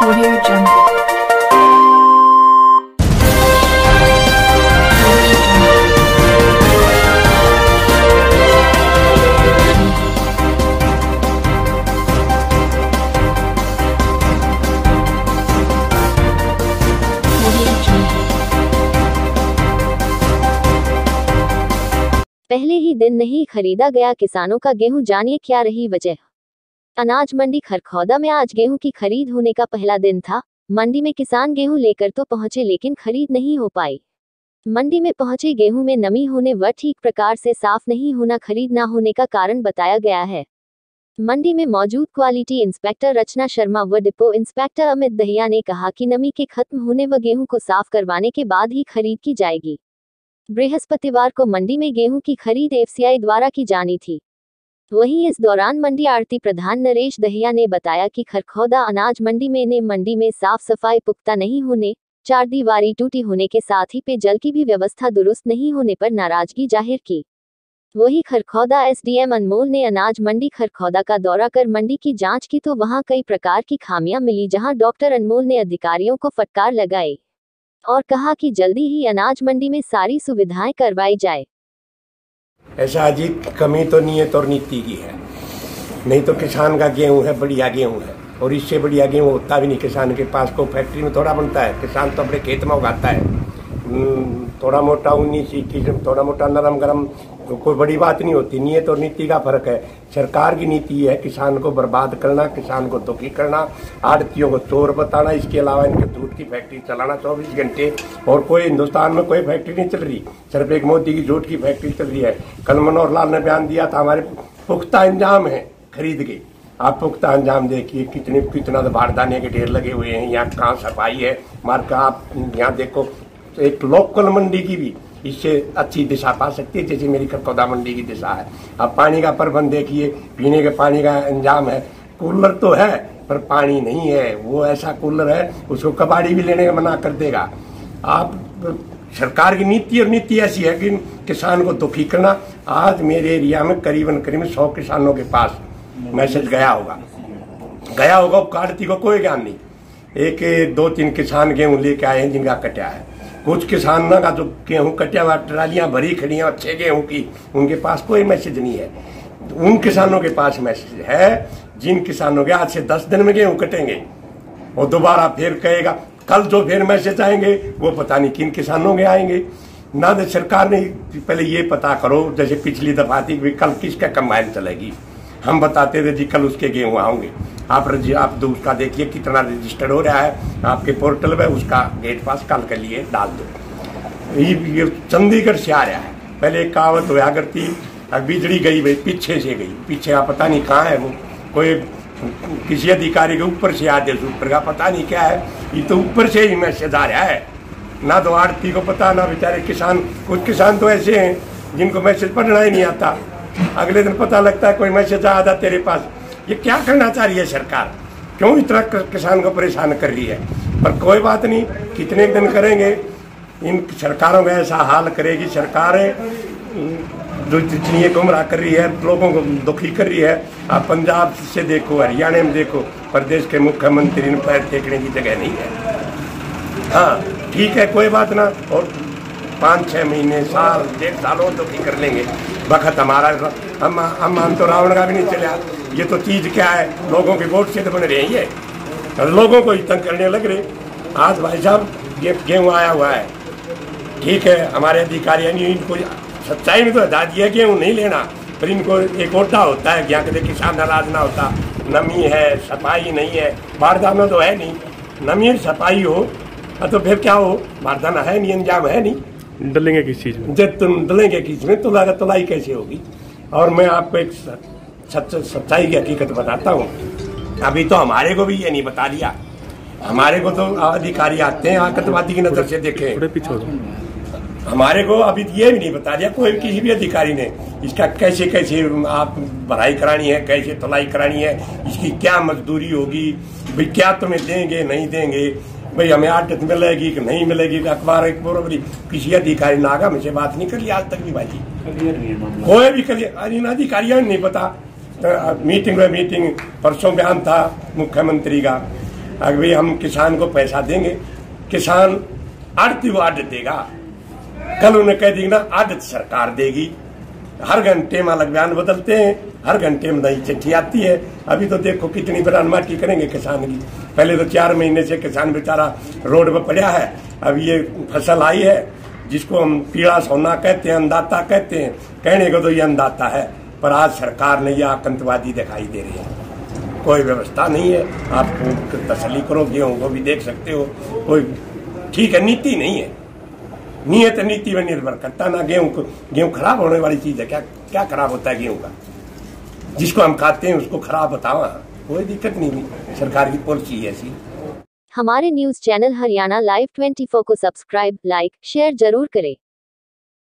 Audio Jungle. पहले ही दिन नहीं खरीदा गया किसानों का गेहूं, जानिए क्या रही वजह। अनाज मंडी खरखौदा में आज गेहूं की खरीद होने का पहला दिन था। मंडी में किसान गेहूं लेकर तो पहुंचे लेकिन खरीद नहीं हो पाई। मंडी में पहुंचे गेहूं में नमी होने व ठीक प्रकार से साफ नहीं होना खरीद ना होने का कारण बताया गया है। मंडी में मौजूद क्वालिटी इंस्पेक्टर रचना शर्मा व डिपो इंस्पेक्टर अमित दहिया ने कहा कि नमी के खत्म होने व गेहूं को साफ करवाने के बाद ही खरीद की जाएगी। बृहस्पतिवार को मंडी में गेहूं की खरीद एफसीआई द्वारा की जानी थी। वहीं इस दौरान मंडी आड़ती प्रधान नरेश दहिया ने बताया कि खरखौदा अनाज मंडी में साफ सफाई पुख्ता नहीं होने, चारदीवारी टूटी होने के साथ ही पेयजल की भी व्यवस्था दुरुस्त नहीं होने पर नाराजगी जाहिर की। वहीं खरखौदा एसडीएम अनमोल ने अनाज मंडी खरखौदा का दौरा कर मंडी की जांच की तो वहां कई प्रकार की खामियां मिली, जहां डॉक्टर अनमोल ने अधिकारियों को फटकार लगाई और कहा कि जल्दी ही अनाज मंडी में सारी सुविधाएं करवाई जाए। ऐसा अजीब कमी तो नीयत और नीति की है, नहीं तो किसान का गेहूं है, बढ़िया गेहूं है, और इससे बढ़िया गेहूं होता भी नहीं किसान के पास। को फैक्ट्री में थोड़ा बनता है, किसान तो अपने खेत में उगाता है। थोड़ा मोटा 19-21, थोड़ा मोटा नरम गरम, कोई बड़ी बात नहीं होती। नीयत और नीति का फर्क है। सरकार की नीति है किसान को बर्बाद करना, किसान को दुखी करना, आड़तियों को चोर बताना, इसके अलावा इनके दूध की फैक्ट्री चलाना 24 घंटे। और कोई हिंदुस्तान में कोई फैक्ट्री नहीं चल रही, सिर्फ एक मोदी की झूठ की फैक्ट्री चल रही है। कल मनोहर लाल ने बयान दिया था हमारे पुख्ता इंजाम है खरीद के। आप पुख्ता अंजाम देखिए, कितना तो बारदाने के ढेर लगे हुए हैं, यहाँ कहाँ सफाई है मार्का। आप यहाँ देखो, एक लोकल मंडी की भी इससे अच्छी दिशा पा सकती है जैसे मेरी खरखौदा मंडी की दिशा है। अब पानी का प्रबंध देखिए, पीने के पानी का इंतजाम है। कूलर तो है पर पानी नहीं है। वो ऐसा कूलर है उसको कबाड़ी भी लेने का मना कर देगा। आप सरकार की नीति और नीति ऐसी है कि किसान को दुखी करना। आज मेरे एरिया में करीबन 100 किसानों के पास मैसेज गया होगा, आड़ती को कोई ज्ञान नहीं। 1-2-3 किसान गेहूं लेके आए हैं जिनका कटा है। कुछ किसानों का जो गेहूं कटा हुआ ट्रालियां भरी खड़ी हैं अच्छे गेहूं की, उनके पास कोई मैसेज नहीं है। उन किसानों के पास मैसेज है जिन किसानों के आज से 10 दिन में गेहूं कटेंगे, और दोबारा फिर कहेगा कल जो फिर मैसेज आएंगे वो पता नहीं किन किसानों के आएंगे। ना तो सरकार ने पहले ये पता करो, जैसे पिछली दफा थी कि कल किसका कंबाइन चलेगी, हम बताते थे जी कल उसके गेहूं आएंगे। आप उसका देखिए कितना रजिस्टर हो रहा है आपके पोर्टल पे, उसका गेट पास कल के लिए डाल दो। ये चंडीगढ़ से आ रहा है। पहले एक कहावत हुआ करती, अब बिजली गई भाई पीछे से गई, पीछे आप पता नहीं कहाँ है वो, कोई किसी अधिकारी के ऊपर से आदेश ऊपर का पता नहीं क्या है। ये तो ऊपर से ही मैसेज आ रहा है, ना तो आड़ती को पता ना बेचारे किसान। कुछ किसान तो ऐसे हैं जिनको मैसेज पढ़ना ही नहीं आता, अगले दिन पता लगता है कोई मैसेज आया था तेरे पास। ये क्या करना चाह रही है सरकार, क्यों इतना किसान को परेशान कर रही है? पर कोई बात नहीं, कितने दिन करेंगे। इन सरकारों का ऐसा हाल करेगी सरकार जो जितनी गुमराह कर रही है, लोगों को दुखी कर रही है। आप पंजाब से देखो, हरियाणा में देखो, प्रदेश के मुख्यमंत्री ने पैर टेकने की जगह नहीं है। हाँ ठीक है, कोई बात ना, और 5-6 महीने, साल, 1.5 सालों तो भी कर लेंगे। वक्त हमारा, हम तो रावण का भी नहीं चला। ये तो चीज क्या है, लोगों के वोट से तो बन रहे हैं, ये लोगों को तंग करने लग रहे। आज भाई साहब ये गेहूँ आया हुआ है, ठीक है, हमारे अधिकारी ने इनको सच्चाई में तो हटा दिया गेहूँ नहीं लेना, पर इनको एक ओटा होता है यहाँ के किसान नाराज ना होता। नमी है, सफाई नहीं है, बारदाना तो है नहीं, नमी और सफाई हो तो फिर क्या हो, बारदाना है नहीं, अंजाम है नहीं, डलेंगे किस चीज में? जब तुम डलेंगे किस में, तुलाई कैसे होगी? और मैं आपको एक सच्चाई की हकीकत बताता हूँ। अभी तो हमारे को भी ये नहीं बता दिया, हमारे को तो अधिकारी आते हैं आतंकवादी की नजर से देखे, हमारे को अभी ये भी नहीं बता दिया कोई किसी भी अधिकारी ने इसका कैसे आप भराई करानी है, कैसे तुलाई करानी है, इसकी क्या मजदूरी होगी, भाई क्या तुम्हें देंगे नहीं देंगे, भाई हमें आदत मिलेगी कि नहीं मिलेगी। अखबार एक बराबरी किसी अधिकारी ने आगा मुझसे बात नहीं करी आज तक भी भाई, कोई भी क्लियर अधिकारियों ने नहीं पता। मीटिंग परसों बयान था मुख्यमंत्री का, अभी हम किसान को पैसा देंगे, किसान आड़ती वो आड़त देगा, कल उन्हें कह देंगे ना आड़त सरकार देगी। हर घंटे में अलग बयान बदलते हैं, हर घंटे में नई चिट्ठी आती है। अभी तो देखो कितनी बरानमाटी करेंगे किसान की। पहले तो 4 महीने से किसान बेचारा रोड पर पड़ा है। अब ये फसल आई है जिसको हम पीड़ा सोना कहते हैं, अन्नदाता कहते हैं, कहने को तो ये अन्नदाता है, पर आज सरकार ने यह आतंकवादी दिखाई दे रही है। कोई व्यवस्था नहीं है, आप तसल्ली करो, गेहूं को भी देख सकते हो, कोई ठीक है नीति नहीं है। नियत नीति में निर्भर करता ना। गेहूं खराब होने वाली चीज है क्या? क्या खराब होता है गेहूं का? जिसको हम खाते हैं उसको खराब बताओ, कोई दिक्कत नहीं, सरकार की पॉलिसी है ऐसी। हमारे न्यूज चैनल हरियाणा लाइव 24 को सब्सक्राइब, लाइक, शेयर जरूर करें।